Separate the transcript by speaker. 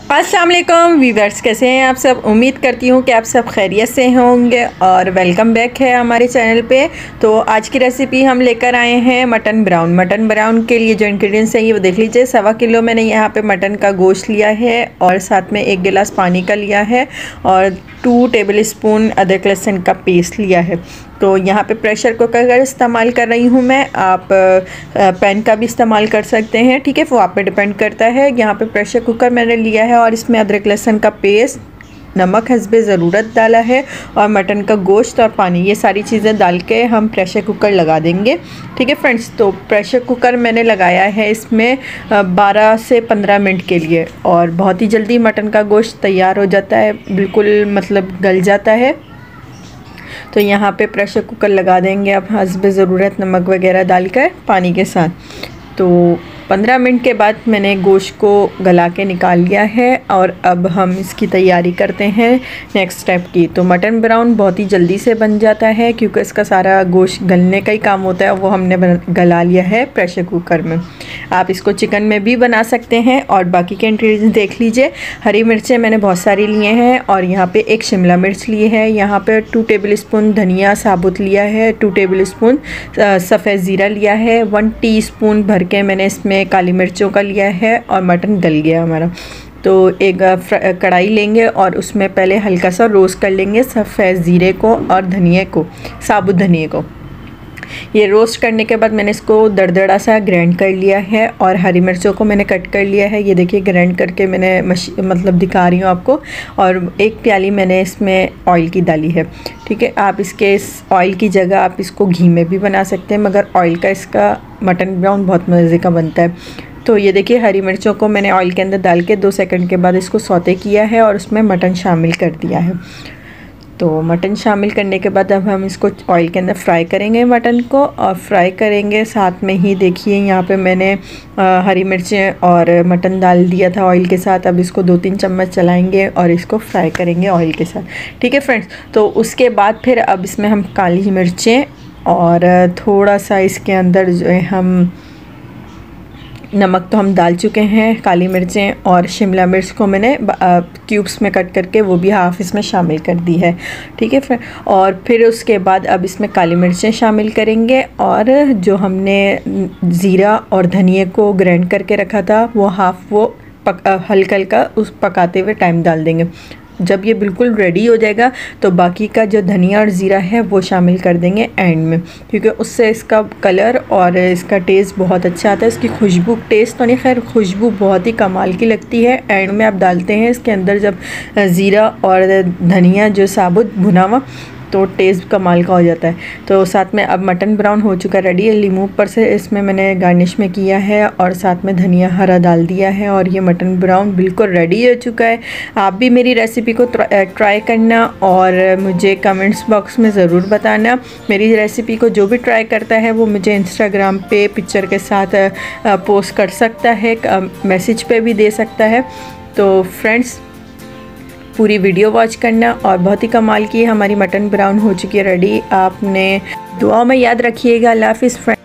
Speaker 1: अस्सलाम वालेकुम वीवर्स, कैसे हैं आप सब। उम्मीद करती हूँ कि आप सब खैरियत से होंगे और वेलकम बैक है हमारे चैनल पे। तो आज की रेसिपी हम लेकर आए हैं मटन ब्राउन। मटन ब्राउन के लिए जो इंग्रेडिएंट्स चाहिए वो देख लीजिए। 1.25 किलो मैंने यहाँ पे मटन का गोश्त लिया है और साथ में 1 गिलास पानी का लिया है और 2 टेबल स्पून अदरक लहसुन का पेस्ट लिया है। तो यहाँ पे प्रेशर कुकर का इस्तेमाल कर रही हूँ मैं, आप पैन का भी इस्तेमाल कर सकते हैं, ठीक है, वो आप पे डिपेंड करता है। यहाँ पे प्रेशर कुकर मैंने लिया है और इसमें अदरक लहसुन का पेस्ट, नमक हस्बे ज़रूरत डाला है और मटन का गोश्त और पानी, ये सारी चीज़ें डाल के हम प्रेशर कुकर लगा देंगे, ठीक है फ्रेंड्स। तो प्रेशर कुकर मैंने लगाया है इसमें 12 से 15 मिनट के लिए और बहुत ही जल्दी मटन का गोश्त तैयार हो जाता है, बिल्कुल मतलब गल जाता है। तो यहाँ पे प्रेशर कुकर लगा देंगे अब हस्बे ज़रूरत नमक वगैरह डालकर पानी के साथ। तो 15 मिनट के बाद मैंने गोश्त को गला के निकाल लिया है और अब हम इसकी तैयारी करते हैं नेक्स्ट स्टेप की। तो मटन ब्राउन बहुत ही जल्दी से बन जाता है क्योंकि इसका सारा गोश्त गलने का ही काम होता है, वो हमने गला लिया है प्रेशर कुकर में। आप इसको चिकन में भी बना सकते हैं और बाकी के इंग्रेडिएंट्स देख लीजिए। हरी मिर्चें मैंने बहुत सारी लिए हैं और यहाँ पे 1 शिमला मिर्च लिए है, यहाँ पे 2 टेबल स्पून धनिया साबुत लिया है, 2 टेबल स्पून सफ़ेद ज़ीरा लिया है, 1 टीस्पून भर के मैंने इसमें काली मिर्चों का लिया है और मटन गल गया हमारा। तो एक कढ़ाई लेंगे और उसमें पहले हल्का सा रोस्ट कर लेंगे सफ़ेद ज़ीरे को और धनिया को, साबुत धनिया को। ये रोस्ट करने के बाद मैंने इसको दरदरा सा ग्राइंड कर लिया है और हरी मिर्चों को मैंने कट कर लिया है, ये देखिए ग्राइंड करके मैंने मतलब दिखा रही हूँ आपको। और 1 प्याली मैंने इसमें ऑयल की डाली है, ठीक है। आप इसके ऑयल की जगह आप इसको घी में भी बना सकते हैं, मगर ऑयल का इसका मटन ब्राउन बहुत मज़े का बनता है। तो ये देखिए हरी मिर्चों को मैंने ऑयल के अंदर डाल के 2 सेकंड के बाद इसको सौते किया है और उसमें मटन शामिल कर दिया है। तो मटन शामिल करने के बाद अब हम इसको ऑयल के अंदर फ्राई करेंगे मटन को, और फ्राई करेंगे साथ में ही देखिए यहाँ पे मैंने हरी मिर्चें और मटन डाल दिया था ऑयल के साथ। अब इसको 2-3 चम्मच चलाएंगे और इसको फ्राई करेंगे ऑयल के साथ, ठीक है फ्रेंड्स। तो उसके बाद फिर अब इसमें हम काली मिर्चें और थोड़ा सा इसके अंदर जो है हम नमक तो हम डाल चुके हैं, काली मिर्चें और शिमला मिर्च को मैंने क्यूब्स में कट करके वो भी हाफ़ इसमें शामिल कर दी है, ठीक है फ्रेंड। और फिर उसके बाद अब इसमें काली मिर्चें शामिल करेंगे और जो हमने ज़ीरा और धनिया को ग्राइंड करके रखा था वो हाफ़ वो हल्का हल्का उस पकाते हुए टाइम डाल देंगे। जब ये बिल्कुल रेडी हो जाएगा तो बाकी का जो धनिया और ज़ीरा है वो शामिल कर देंगे एंड में, क्योंकि उससे इसका कलर और इसका टेस्ट बहुत अच्छा आता है। इसकी खुशबू, टेस्ट तो नहीं खैर, खुशबू बहुत ही कमाल की लगती है। एंड में आप डालते हैं इसके अंदर जब ज़ीरा और धनिया जो साबुत भुना हुआ, तो टेस्ट कमाल का हो जाता है। तो साथ में अब मटन ब्राउन हो चुका रेडी है, लीमू ऊपर से इसमें मैंने गार्निश में किया है और साथ में धनिया हरा डाल दिया है और ये मटन ब्राउन बिल्कुल रेडी हो चुका है। आप भी मेरी रेसिपी को ट्राई करना और मुझे कमेंट्स बॉक्स में ज़रूर बताना। मेरी रेसिपी को जो भी ट्राई करता है वो मुझे इंस्टाग्राम पे पिक्चर के साथ पोस्ट कर सकता है, मैसेज पे भी दे सकता है। तो फ्रेंड्स पूरी वीडियो वॉच करना और बहुत ही कमाल की हमारी मटन ब्राउन हो चुकी है रेडी। आपने दुआओं में याद रखिएगा। अल्लाह हाफ़िज़ फ्रेंड्स।